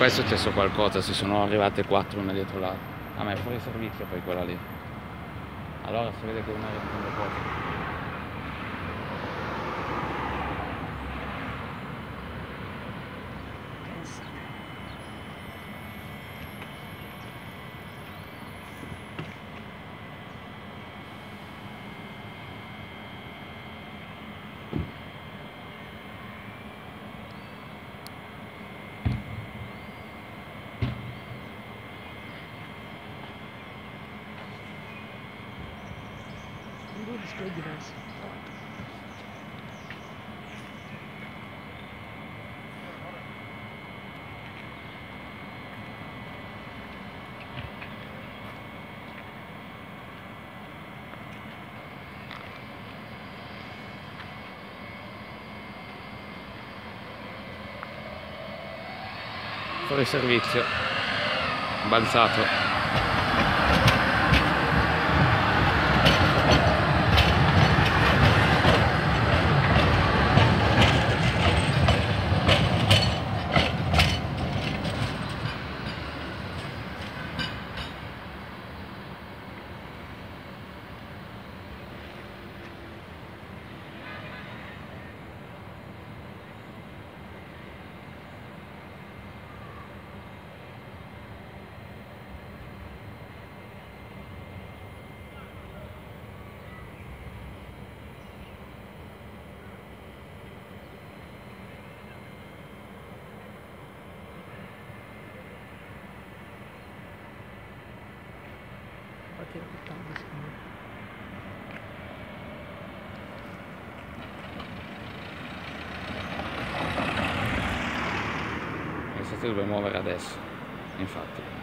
qua è successo qualcosa, si sono arrivate 4 una dietro l'altra. Ah, ma è fuori servizio poi quella lì. Allora si vede che una riprende poco. Due display diversi. Fuori servizio, balzato. Infatti era più tardi secondo me. Adesso ti deve muovere adesso, infatti.